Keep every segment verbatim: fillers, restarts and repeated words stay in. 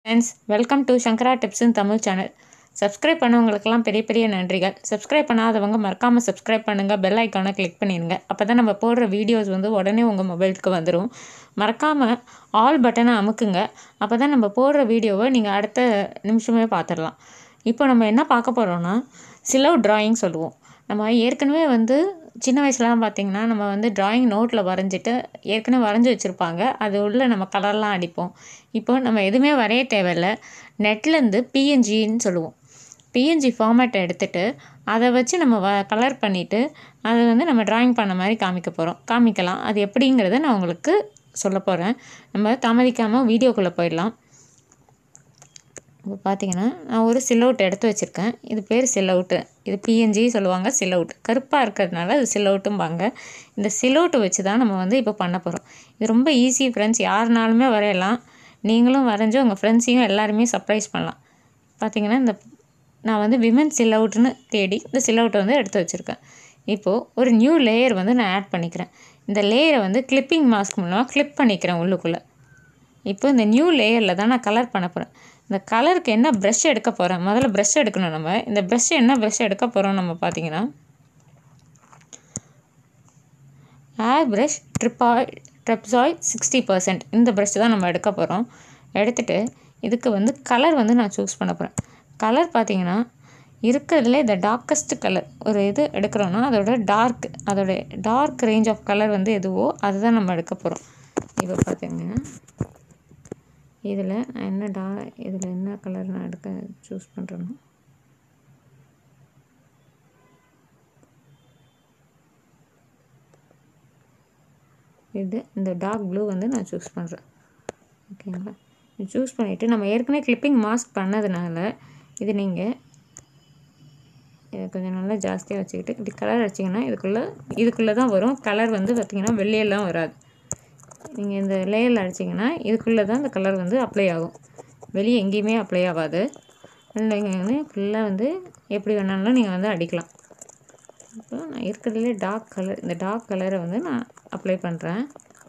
Friends, welcome to Sankara tips in Tamil channel. Subscribe பண்ணவங்களுக்கெல்லாம் பெரிய பெரிய நன்றிகள். சப்ஸ்கிரைப் பண்ணாதவங்க மறக்காமல் சப்ஸ்கிரைப் பண்ணுங்கள், பெல் ஐக்கானை கிளிக் பண்ணிடுங்க. அப்போ தான் நம்ம போடுற வீடியோஸ் வந்து உடனே உங்கள் மொபைலுக்கு வந்துடும். மறக்காமல் ஆல் பட்டனை அமுக்குங்க. அப்போ தான் நம்ம போடுற வீடியோவை நீங்கள் அடுத்த நிமிஷமே பார்த்துடலாம். இப்போ நம்ம என்ன பார்க்க போகிறோன்னா, சிலவு ட்ராயிங் சொல்லுவோம். நம்ம ஏற்கனவே வந்து சின்ன வயசுலலாம் பார்த்திங்கன்னா நம்ம வந்து ட்ராயிங் நோட்டில் வரைஞ்சிட்டு ஏற்கனவே வரைஞ்சி வச்சுருப்பாங்க. அது உள்ள நம்ம கலர்லாம் அடிப்போம். இப்போ நம்ம எதுவுமே வரைய தேவையில்லை. நெட்லேருந்து பிஎன்ஜின்னு சொல்லுவோம். பிஎன்ஜி ஃபார்மேட்டை எடுத்துகிட்டு அதை வச்சு நம்ம வ கலர் பண்ணிவிட்டு அதை வந்து நம்ம ட்ராயிங் பண்ண மாதிரி காமிக்க போகிறோம் காமிக்கலாம் அது எப்படிங்கிறத நான் உங்களுக்கு சொல்ல போகிறேன். நம்ம தாமதிக்காமல் வீடியோக்குள்ளே போயிடலாம். இப்போ பார்த்தீங்கன்னா நான் ஒரு சிலவுட் எடுத்து வச்சுருக்கேன். இது பேர் சிலவுட்டு. இது பிஎன்ஜி சொல்லுவாங்க. சிலவுட் கருப்பாக இருக்கிறதுனால அது சிலவுட்டும்பாங்க. இந்த சிலவுட்டு வச்சு தான் நம்ம வந்து இப்போ பண்ண போகிறோம். இது ரொம்ப ஈஸி ஃப்ரெண்ட்ஸ், யாருனாலுமே வரையலாம். நீங்களும் வரைஞ்சி உங்கள் ஃப்ரெண்ட்ஸையும் எல்லாருமே சர்ப்ரைஸ் பண்ணலாம். பார்த்தீங்கன்னா இந்த நான் வந்து விமன் சிலவுட்னு தேடி இந்த சிலவுட்டை வந்து எடுத்து வச்சுருக்கேன். இப்போது ஒரு நியூ லேயர் வந்து நான் ஆட் பண்ணிக்கிறேன். இந்த லேயரை வந்து கிளிப்பிங் மாஸ்க் மூலமாக கிளிப் பண்ணிக்கிறேன் உள்ளுக்குள்ளே. இப்போ இந்த நியூ லேயரில் தான் நான் கலர் பண்ண போகிறேன். இந்த கலருக்கு என்ன ப்ரஷ் எடுக்க போகிறேன், முதல்ல ப்ரஷ் எடுக்கணும். நம்ம இந்த ப்ரஷ் என்ன ப்ரஷ் எடுக்க போகிறோம் நம்ம பார்த்தீங்கன்னா ஏர் ப்ரஷ் ட்ரிப்பாய் ட்ரெப்ஸாய் சிக்ஸ்டி பர்சன்ட் இந்த ப்ரஷ் தான் நம்ம எடுக்க போகிறோம். எடுத்துகிட்டு இதுக்கு வந்து கலர் வந்து நான் சூஸ் பண்ண போகிறேன். கலர் பார்த்தீங்கன்னா இருக்கிறதுல இந்த டார்க்கஸ்ட் கலர் ஒரு இது எடுக்கிறோன்னா அதோட டார்க் அதோட டார்க் ரேஞ்ச் ஆஃப் கலர் வந்து எதுவோ அதுதான் நம்ம எடுக்க போகிறோம். இப்போ பார்த்தீங்கன்னா இதில் நான் என்ன டா இதில் என்ன கலர் நான் எடுக்க சூஸ் பண்ணுறேன்னா இது இந்த டார்க் ப்ளூ வந்து நான் சூஸ் பண்ணுறேன். ஓகேங்களா? இது சூஸ் பண்ணிவிட்டு நம்ம ஏற்கனவே கிளிப்பிங் மாஸ்க் பண்ணதுனால இது நீங்கள் இதை கொஞ்சம் நல்லா ஜாஸ்தியாக வச்சுக்கிட்டு இப்படி கலர் அடிச்சிங்கன்னா இதுக்குள்ளே இதுக்குள்ளே தான் வரும். கலர் வந்து பார்த்திங்கன்னா வெளியெல்லாம் வராது. நீங்கள் இந்த லேயரில் அடிச்சிங்கன்னா இதுக்குள்ளே தான் இந்த கலர் வந்து அப்ளை ஆகும். வெளியே எங்கேயுமே அப்ளை ஆகாது. நீங்கள் வந்து ஃபுல்லாக வந்து எப்படி வேணாலும் நீங்கள் வந்து அடிக்கலாம். இப்போ நான் இருக்கிறதுலே டார்க் கலர் இந்த டார்க் கலரை வந்து நான் அப்ளை பண்ணுறேன்.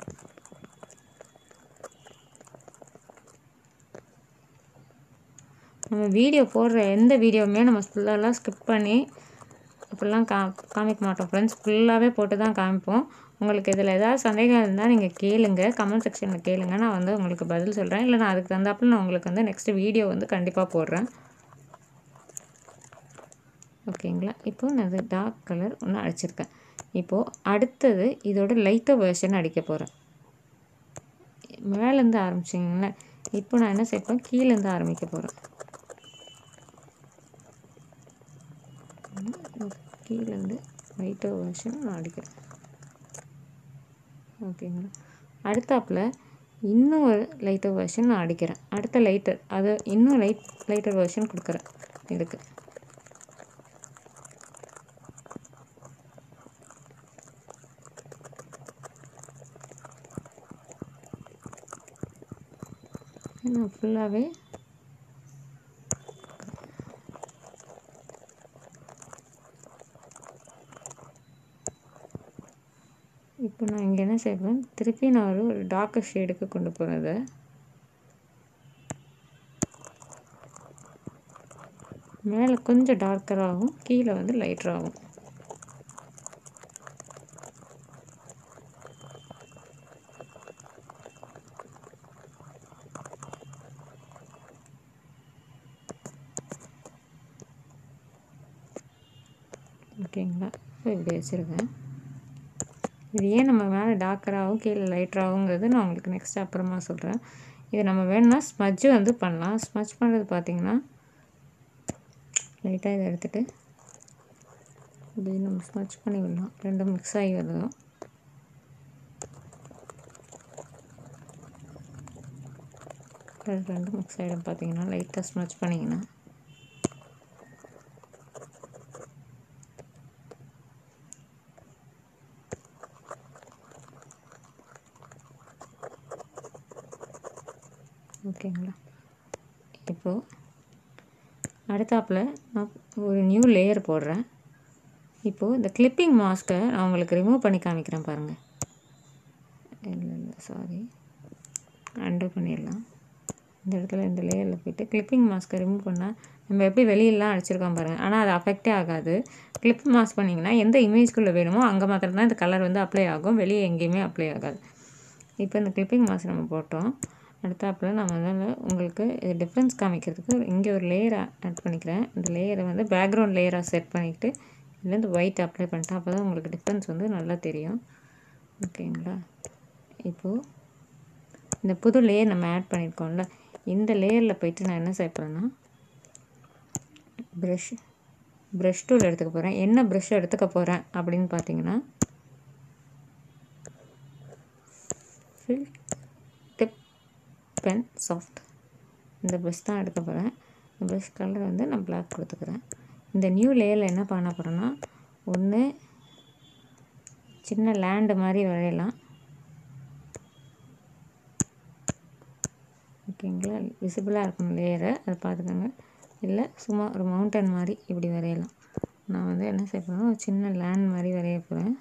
நம்ம வீடியோ போடுற எந்த வீடியோவுமே நம்ம ஃபுல்லாலாம் ஸ்கிப் பண்ணி அப்படிலாம் கா காமிக்க மாட்டோம் ஃப்ரெண்ட்ஸ். ஃபுல்லாகவே போட்டு தான் காமிப்போம். உங்களுக்கு இதில் ஏதாவது சந்தேகம் இருந்தால் நீங்கள் கேளுங்க, கமெண்ட் செக்ஷனில் கேளுங்க. நான் வந்து உங்களுக்கு பதில் சொல்கிறேன். இல்லை நான் அதுக்கு தந்தாப்பில் நான் உங்களுக்கு வந்து நெக்ஸ்ட்டு வீடியோ வந்து கண்டிப்பாக போடுறேன். ஓகேங்களா? இப்போது நான் இது டார்க் கலர் ஒன்று அடிச்சிருக்கேன். இப்போது அடுத்தது இதோட லைட்டாக வெர்ஷன் அடிக்க போகிறேன். மேலேருந்து ஆரம்பிச்சிங்களேன். இப்போ நான் என்ன செய்ப்பேன், கீழேருந்து ஆரம்பிக்க போகிறேன். கீழேருந்து லைட்டாக வெர்ஷன் நான் அடிக்கிறேன். ஓகேங்களா? அடுத்தாப்பில் இன்னும் ஒரு லைட்டர் வெர்ஷன் நான் அடிக்கிறேன். அடுத்த லைட்டர் அது இன்னும் லைட் லைட்டர் வெர்ஷன் கொடுக்குறேன் இதுக்கு. நான் ஃபுல்லாகவே இப்போ நான் இங்கே என்ன செய்வேன், திருப்பி நான் ஒரு ஒரு டார்க்கர் ஷேடுக்கு கொண்டு போகிறத மேலே கொஞ்சம் டார்க்கராகவும் கீழே வந்து லைட்டராகும். ஓகேங்களா? இப்போ இப்படி வச்சுருக்கேன். இது ஏன் நம்ம மேலே டார்க்கராகவும் கீழே லைட்டராகுங்கிறது நான் உங்களுக்கு நெக்ஸ்ட் அப்புறமா சொல்கிறேன். இது நம்ம வேணும்னா ஸ்மட்ஜு வந்து பண்ணலாம். ஸ்மட்ச் பண்ணுறது பார்த்திங்கன்னா லைட்டாக இதை எடுத்துகிட்டு இப்படி நம்ம ஸ்மட்ச் பண்ணி விடலாம். ரெண்டும் மிக்ஸ் ஆகி வரணும். ரெண்டும் மிக்ஸ் ஆகிடும். பார்த்திங்கன்னா லைட்டாக ஸ்மட்ச் பண்ணிங்கன்னா ஓகேங்களா? இப்போது அடுத்தாப்பில் நான் ஒரு நியூ லேயர் போடுறேன். இப்போது இந்த கிளிப்பிங் மாஸ்க்கை நான் உங்களுக்கு ரிமூவ் பண்ணி காமிக்கிறேன் பாருங்கள். இல்லை இல்லை சாரி அண்டு பண்ணிடலாம். இந்த இடத்துல இந்த லேயரில் போய்ட்டு கிளிப்பிங் மாஸ்க்கை ரிமூவ் பண்ணால் நம்ம எப்படி வெளியிலலாம் அடிச்சிருக்கோம் பாருங்கள். ஆனால் அது அஃபெக்டே ஆகாது. கிளிப் மாஸ்க் பண்ணிங்கன்னா எந்த இமேஜ்குள்ளே வேணுமோ அங்கே மாத்திரம் தான் இந்த கலர் வந்து அப்ளை ஆகும், வெளியே எங்கேயுமே அப்ளை ஆகாது. இப்போ இந்த கிளிப்பிங் மாஸ்க் நம்ம போட்டோம். அடுத்தாப்பில் நான் வந்து உங்களுக்கு டிஃப்ரென்ஸ் காமிக்கிறதுக்கு இங்கே ஒரு லேயர் ஆட் பண்ணிக்கிறேன். இந்த லேயரை வந்து பேக்ரவுண்ட் லேயராக செட் பண்ணிவிட்டு இதுலேருந்து ஒயிட் அப்ளை பண்ணிட்டேன். அப்போ தான் உங்களுக்கு டிஃப்ரென்ஸ் வந்து நல்லா தெரியும். ஓகேங்களா? இப்போது இந்த புது லேயர் நம்ம ஆட் பண்ணியிருக்கோம்ல, இந்த லேயரில் போய்ட்டு நான் என்ன செய்ய போகிறேன்னா ப்ரஷ் ப்ரஷ் டூல் எடுத்துக்க போகிறேன். என்ன ப்ரஷ் எடுத்துக்க போகிறேன் அப்படின்னு பார்த்தீங்கன்னா ஃபில் டிப் பென் சாஃப்ட் இந்த ப்ரஷ் தான் எடுக்க போகிறேன். இந்த ப்ரஷ் கலர் வந்து நான் பிளாக் கொடுத்துக்கிறேன். இந்த நியூ லேயரில் என்ன பண்ண போகிறேன்னா ஒன்று சின்ன லேண்டு மாதிரி வரையலாம். ஓகேங்களா? விசிபிளாக இருக்கும் லேயரை, அதை பார்த்துக்கோங்க. இல்லை சும்மா ஒரு மவுண்டன் மாதிரி இப்படி வரையலாம். நான் வந்து என்ன செய்ய போகிறேன்னா ஒரு சின்ன லேண்ட் மாதிரி வரைய போகிறேன்.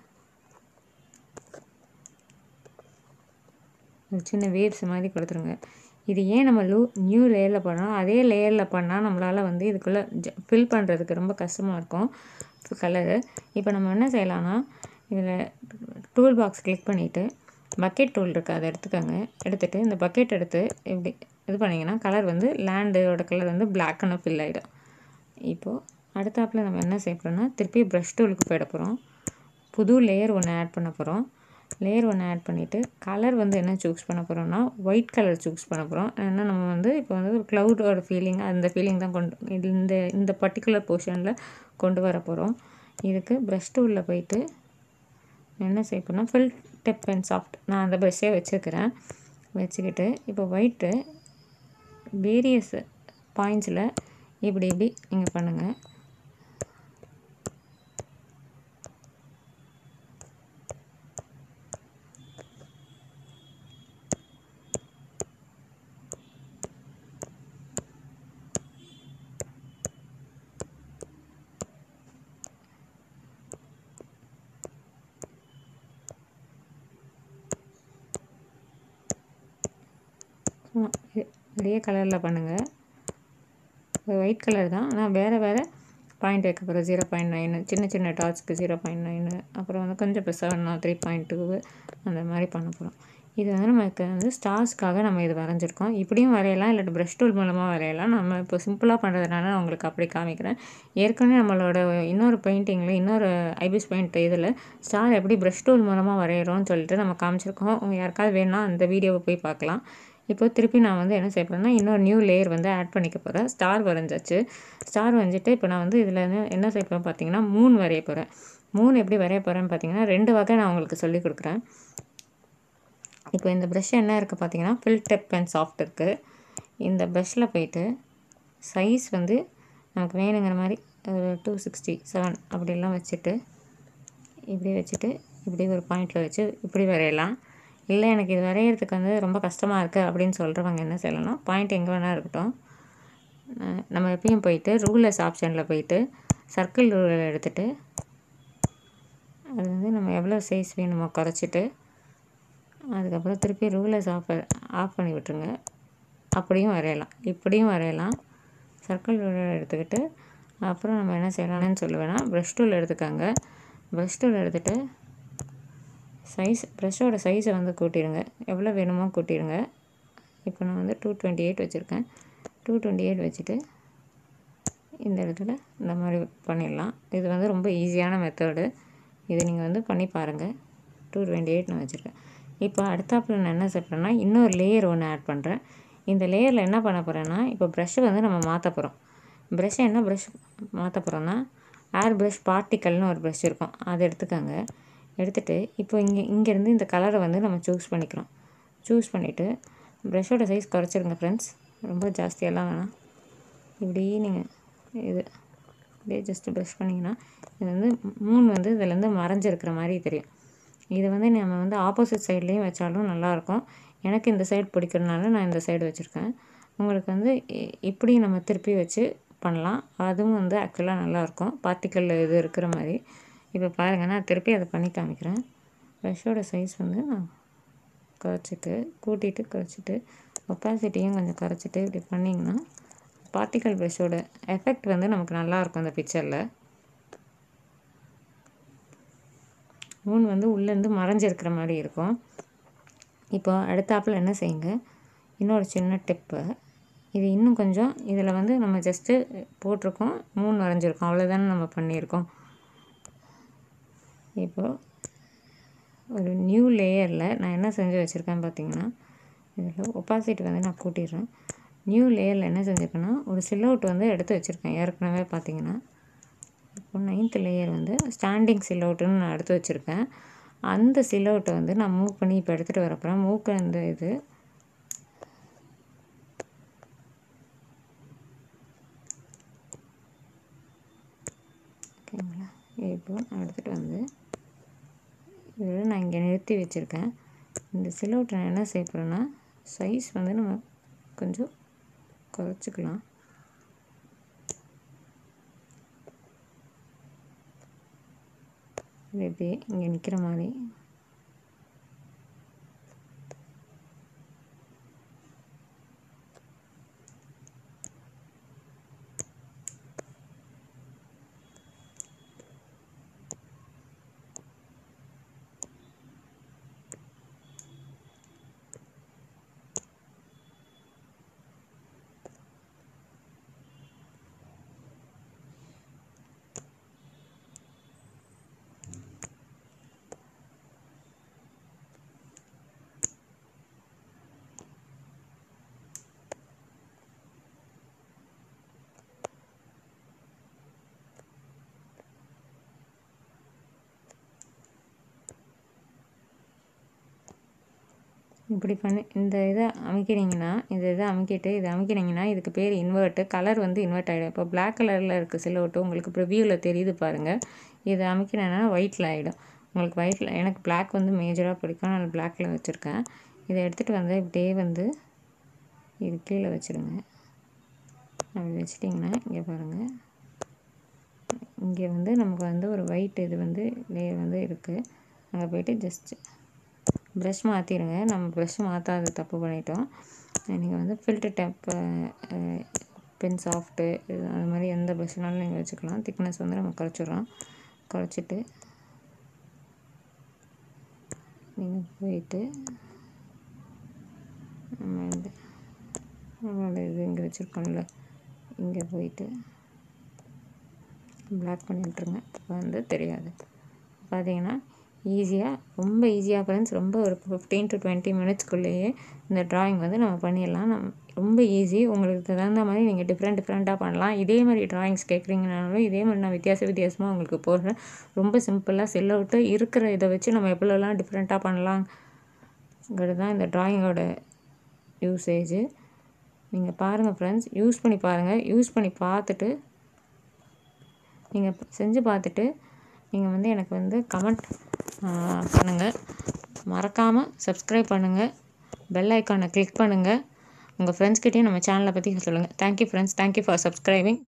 ஒரு சின்ன வேவ்ஸ் மாதிரி கொடுத்துருங்க. இது ஏன் நம்ம லூ நியூ லேயரில் பண்ணோம், அதே லேயரில் பண்ணால் நம்மளால் வந்து இதுக்குள்ளே ஜ ஃபில் பண்ணுறதுக்கு ரொம்ப கஷ்டமாக இருக்கும் கலரு. இப்போ நம்ம என்ன செய்யலாம்னா இதில் டூல் பாக்ஸ் கிளிக் பண்ணிவிட்டு பக்கெட் டூல் இருக்குது, அதை எடுத்துக்கோங்க. எடுத்துகிட்டு இந்த பக்கெட் எடுத்து இப்படி இது பண்ணிங்கன்னா கலர் வந்து லேண்டோட கலர் வந்து பிளாக்குன்னு ஃபில் ஆகிடும். இப்போது அடுத்தாப்பில் நம்ம என்ன செய்ய போகிறோம்னா திருப்பி ப்ரஷ் டூலுக்கு போயிட போகிறோம். புது லேயர் ஒன்று ஆட் பண்ண போகிறோம். லேயர் ஒன்று ஆட் பண்ணிவிட்டு கலர் வந்து என்ன சூஸ் பண்ண போகிறோம்னா ஒயிட் கலர் சூஸ் பண்ண போகிறோம். ஏன்னா நம்ம வந்து இப்போ வந்து ஒரு க்ளவுடோட ஃபீலிங் அந்த ஃபீலிங் தான் கொண்டு இது இந்த இந்த பர்டிகுலர் போர்ஷனில் கொண்டு வர போகிறோம். இதுக்கு ப்ரஷ் டூலில் போயிட்டு என்ன செய்ய போகிறோம்னா ஃபில் டிப் பென் சாஃப்ட் நான் அந்த ப்ரஷ்ஷே வச்சுருக்கிறேன். வச்சுக்கிட்டு இப்போ ஒயிட்டு வேரியஸ் பாயிண்ட்ஸில் இப்படி இப்படி நீங்கள் பண்ணுங்கள். நிறைய கலரில் பண்ணுங்கள். ஒயிட் கலர் தான், ஆனால் வேறு வேறு பாயிண்ட் வைக்க போகிறோம். ஜீரோ பாயிண்ட் நைனு சின்ன சின்ன டாட்ஸ்க்கு ஜீரோ பாயிண்ட் நைனு அப்புறம் வந்து கொஞ்சம் பெருசாக த்ரீ பாயிண்ட் டூ அந்த மாதிரி பண்ண போகிறோம். இது வந்து நமக்கு வந்து ஸ்டார்ஸ்க்காக நம்ம இது வரைஞ்சிருக்கோம். இப்படியும் வரையலாம், இல்லாட்டி ப்ரஷ் டூல் மூலமாக வரையலாம். நம்ம இப்போ சிம்பிளாக பண்ணுறதுனால நான் உங்களுக்கு அப்படி காமிக்கிறேன். ஏற்கனவே நம்மளோட இன்னொரு பெயிண்டிங்கில் இன்னொரு ஐபிஸ் பெயிண்ட் இதில் ஸ்டார் எப்படி ப்ரஷ் டூல் மூலமாக வரைகிறோன்னு சொல்லிட்டு நம்ம காமிச்சிருக்கோம். உங்கள் யாருக்காவது வேணும்னா அந்த வீடியோவை போய் பார்க்கலாம். இப்போ திருப்பி நான் வந்து என்ன செய்ய போகிறேன்னா இன்னொரு நியூ லேயர் வந்து ஆட் பண்ணிக்க போகிறேன். ஸ்டார் வரைஞ்சாச்சு. ஸ்டார் வரைஞ்சிட்டு இப்போ நான் வந்து இதில் என்ன செய்ய போகிறேன் பார்த்தீங்கன்னா மூன் வரைய போகிறேன். மூன் எப்படி வரைய போகிறேன்னு பார்த்தீங்கன்னா ரெண்டு வகை நான் உங்களுக்கு சொல்லிக் கொடுக்குறேன். இப்போ இந்த ப்ரஷ் என்ன இருக்குது பார்த்தீங்கன்னா ஃபில் டிப் பென் சாஃப்ட் இருக்குது. இந்த ப்ரஷ்ஷில் போயிட்டு சைஸ் வந்து நமக்கு வேணுங்கிற மாதிரி ஒரு டூ சிக்ஸ்டி செவன் அப்படிலாம் வச்சுட்டு இப்படி வச்சுட்டு இப்படி ஒரு பாயிண்டில் வச்சு இப்படி வரையலாம். இல்லை எனக்கு இது வரைகிறதுக்கு வந்து ரொம்ப கஷ்டமாக இருக்குது அப்படின்னு சொல்கிறவங்க என்ன செய்யலாம்னா பாயிண்ட் எங்கே வேணால் இருக்கட்டும். நம்ம எப்பயும் போயிட்டு ரூலர்ஸ் ஆப்ஷனில் போயிட்டு சர்க்கிள் ரூலர் எடுத்துகிட்டு அது வந்து நம்ம எவ்வளோ சைஸ் வேணுமோ குறைச்சிட்டு அதுக்கப்புறம் திருப்பி ரூலர்ஸ் ஆஃப் ஆஃப் பண்ணி விட்டுருங்க. அப்படியும் வரையலாம், இப்படியும் வரையலாம். சர்க்கிள் ரூலர் எடுத்துக்கிட்டு அப்புறம் நம்ம என்ன செய்யலாம்னு சொல்லுவேன்னா ப்ரஷ் டூல் எடுத்துக்கோங்க. ப்ரஷ் டூல் எடுத்துகிட்டு சைஸ் ப்ரஷ்ஷோட சைஸை வந்து கூட்டிடுங்க, எவ்வளோ வேணுமோ கூட்டிடுங்க. இப்போ நான் வந்து டூ டுவெண்ட்டி எயிட் வச்சுருக்கேன். டூ டுவெண்ட்டி எயிட் வச்சுட்டு இந்த இடத்துல இந்த மாதிரி பண்ணிடலாம். இது வந்து ரொம்ப ஈஸியான மெத்தடு. இது நீங்கள் வந்து பண்ணி பாருங்கள். டூ டுவெண்ட்டி எயிட் நான் வச்சுருக்கேன். இப்போ அடுத்தாப்பில் நான் என்ன செய்கிறேன்னா இன்னொரு லேயர் ஒன்று ஆட் பண்ணுறேன். இந்த லேயரில் என்ன பண்ண போகிறேன்னா இப்போ ப்ரஷ்ஷை வந்து நம்ம மாற்ற போகிறோம். ப்ரஷ்ஷை என்ன ப்ரஷ் மாற்ற போகிறோன்னா ஏர் ப்ரஷ் பார்ட்டிக்கல்னு ஒரு ப்ரஷ் இருக்கும், அதை எடுத்துக்கோங்க. எடுத்துகிட்டு இப்போ இங்கே இங்கேருந்து இந்த கலரை வந்து நம்ம சூஸ் பண்ணிக்கிறோம். சூஸ் பண்ணிவிட்டு ப்ரஷ்ஷோட சைஸ் குறைச்சிருங்க ஃப்ரெண்ட்ஸ், ரொம்ப ஜாஸ்தியெல்லாம் வேணாம். இப்படி நீங்கள் இது இப்படியே ஜஸ்ட்டு ப்ரஷ் பண்ணிங்கன்னா இது வந்து மூணு வந்து இதுலேருந்து மறைஞ்சிருக்கிற மாதிரி தெரியும். இதை வந்து நம்ம வந்து ஆப்போசிட் சைட்லேயும் வச்சாலும் நல்லாயிருக்கும். எனக்கு இந்த சைடு பிடிக்கிறதுனால நான் இந்த சைடு வச்சுருக்கேன். உங்களுக்கு வந்து இப்படி நம்ம திருப்பி வச்சு பண்ணலாம், அதுவும் வந்து ஆக்சுவலாக நல்லாயிருக்கும் பார்ட்டிக்கல் இது இருக்கிற மாதிரி. இப்போ பாருங்கள் நான் திருப்பி அதை பண்ணி காமிக்கிறேன். ப்ரஷ்ஷோட சைஸ் வந்து நான் குறைச்சிட்டு கூட்டிகிட்டு குறைச்சிட்டு ஒப்பாசிட்டியும் கொஞ்சம் குறைச்சிட்டு இப்படி பண்ணிங்கன்னா பார்ட்டிக்கல் ப்ரஷோட எஃபெக்ட் வந்து நமக்கு நல்லாயிருக்கும் அந்த பிக்சரில். மூன் வந்து உள்ளேருந்து மறைஞ்சிருக்கிற மாதிரி இருக்கும். இப்போ அடுத்தாப்பில் என்ன செய்யுங்க, இன்னொரு சின்ன டிப்பு. இது இன்னும் கொஞ்சம் இதில் வந்து நம்ம ஜஸ்ட்டு போட்டிருக்கோம், மூன் வரைஞ்சிருக்கோம், அவ்வளோதானே நம்ம பண்ணியிருக்கோம். இப்போது ஒரு நியூ லேயரில் நான் என்ன செஞ்சு வச்சுருக்கேன் பார்த்திங்கன்னா, இதில் ஒப்பாசிட்டி வந்து நான் கூட்டிடுறேன். நியூ லேயரில் என்ன செஞ்சுருக்கேன்னா ஒரு சில்அவுட் வந்து எடுத்து வச்சுருக்கேன் ஏற்கனவே பார்த்திங்கன்னா. இப்போ நைன்த் லேயர் வந்து ஸ்டாண்டிங் சில்அவுட்டுன்னு நான் எடுத்து வச்சுருக்கேன். அந்த சில்அவுட்டை வந்து நான் மூவ் பண்ணி இப்போ எடுத்துகிட்டு வரப்போகிறேன். மூக்கு அந்த இது ஓகேங்களா. இப்போ நான் எடுத்துகிட்டு வந்து இதில் நான் இங்கே நிறுத்தி வச்சுருக்கேன். இந்த சில்அவுட்டை நான் என்ன செய்ய போகிறேன்னா சைஸ் வந்து நம்ம கொஞ்சம் குறைச்சிக்கலாம். இது இப்படியே இங்கே நிற்கிற மாதிரி இப்படி பண்ணி இந்த இதை அமைக்கிறீங்கன்னா இந்த இதை அமைக்கிட்டு இதை அமைக்கிறீங்கன்னா இதுக்கு பேர் இன்வெர்ட்டு. கலர் வந்து இன்வெர்ட் ஆகிடும். இப்போ பிளாக் கலரில் இருக்க சில்அவுட்டு உங்களுக்கு ப்ரிவியூவில் தெரியுது பாருங்கள். இதை அமைக்கிறேன்னா ஒயிட்டில் ஆகிடும். உங்களுக்கு ஒயிட்டில், எனக்கு பிளாக் வந்து மேஜராக பிடிக்கும், நான் பிளாக்கில் வச்சுருக்கேன். இதை எடுத்துகிட்டு வந்து இப்படியே வந்து இது கீழே வச்சுருங்க. அப்படி வச்சிட்டிங்கன்னா இங்கே பாருங்கள், இங்கே வந்து நமக்கு வந்து ஒரு ஒயிட் இது வந்து லேயர் வந்து இருக்குது. அங்கே போய்ட்டு ஜஸ்ட்டு ப்ரஷ் மாற்றிடுங்க. நம்ம ப்ரஷ் மாற்றாத தப்பு பண்ணிட்டோம். நீங்கள் வந்து ஃபில்டர் டேப்பு, பென் சாஃப்ட்டு, இது அது மாதிரி எந்த ப்ரஷ்னாலும் நீங்கள் வச்சுக்கலாம். திக்னஸ் வந்து நம்ம குறைச்சிட்றோம். குறைச்சிட்டு நீங்கள் போயிட்டு நம்ம இந்த நம்மளோட இது இங்கே வச்சுருக்கோம்ல, இங்கே போயிட்டு பிளாக் பண்ணி விட்ருங்க. இப்போ வந்து தெரியாது. பார்த்தீங்கன்னா ஈஸியாக, ரொம்ப ஈஸியாக ஃப்ரெண்ட்ஸ், ரொம்ப ஒரு ஃபிஃப்டீன் டு டுவெண்ட்டி மினிட்ஸ்க்குள்ளேயே இந்த ட்ராயிங் வந்து நம்ம பண்ணிடலாம். நம் ரொம்ப ஈஸி. உங்களுக்கு தகுந்த மாதிரி நீங்கள் டிஃப்ரெண்ட் டிஃப்ரெண்ட்டாக பண்ணலாம். இதே மாதிரி ட்ராயிங்ஸ் கேட்குறீங்கனாலும் இதே மாதிரி நான் வித்தியாச வித்தியாசமாக உங்களுக்கு போடுறேன். ரொம்ப சிம்பிளாக சில்அவுட்டு இருக்கிற இதை வச்சு நம்ம எப்படிலாம் டிஃப்ரெண்ட்டாக பண்ணலாங்கிறது தான் இந்த ட்ராயிங்கோட யூசேஜு. நீங்கள் பாருங்கள் ஃப்ரெண்ட்ஸ், யூஸ் பண்ணி பாருங்கள். யூஸ் பண்ணி பார்த்துட்டு நீங்கள் செஞ்சு பார்த்துட்டு நீங்கள் வந்து எனக்கு வந்து கமெண்ட் பண்ணுங்கள். மறக்காமல் சப்ஸ்கிரைப் பண்ணுங்கள். பெல் ஐக்கானை கிளிக் பண்ணுங்கள். உங்கள் ஃப்ரெண்ட்ஸ்கிட்டையும் நம்ம சேனலை பற்றி சொல்லுங்கள். Thank you friends. Thank you for subscribing.